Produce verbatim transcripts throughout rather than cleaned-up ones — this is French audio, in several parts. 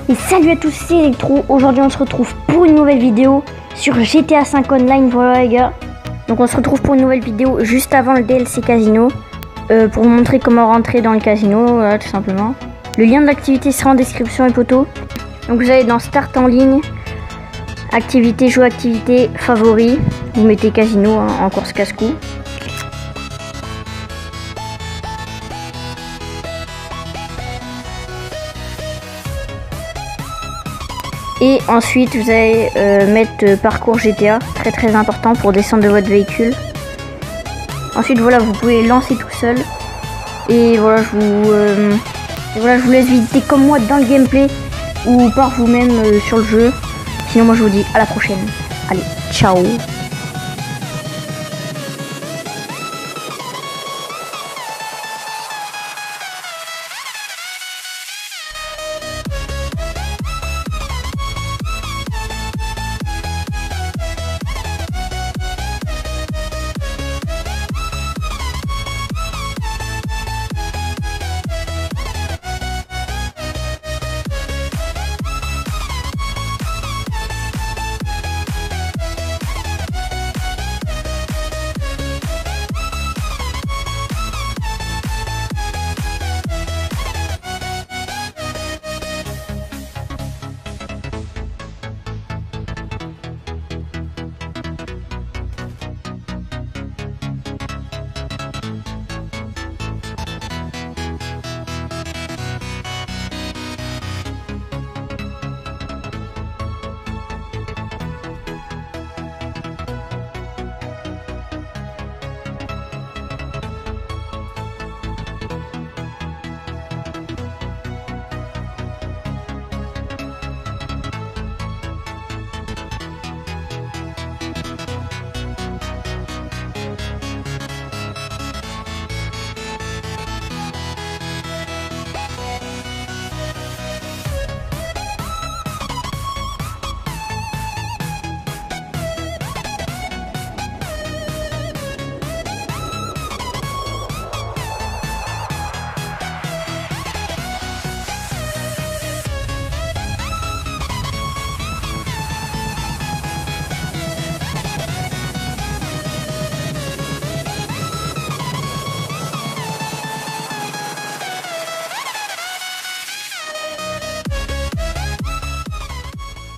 Et salut à tous, c'est Electro. Aujourd'hui on se retrouve pour une nouvelle vidéo sur G T A cinq Online. Voilà les gars. Donc on se retrouve pour une nouvelle vidéo juste avant le D L C casino, euh, pour vous montrer comment rentrer dans le casino, voilà, tout simplement. Le lien de l'activité sera en description et poteau. Donc vous allez dans Start en ligne, activité, jeu, activité, favoris. Vous mettez casino hein, en course casse-cou. Et ensuite vous allez euh, mettre euh, parcours G T A, très très important pour descendre de votre véhicule. Ensuite voilà, vous pouvez lancer tout seul. Et voilà, je vous, euh, et voilà, je vous laisse visiter comme moi dans le gameplay ou par vous-même euh, sur le jeu. Sinon moi je vous dis à la prochaine. Allez, ciao.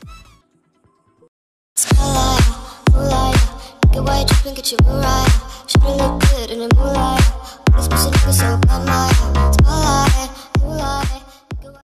Get you right.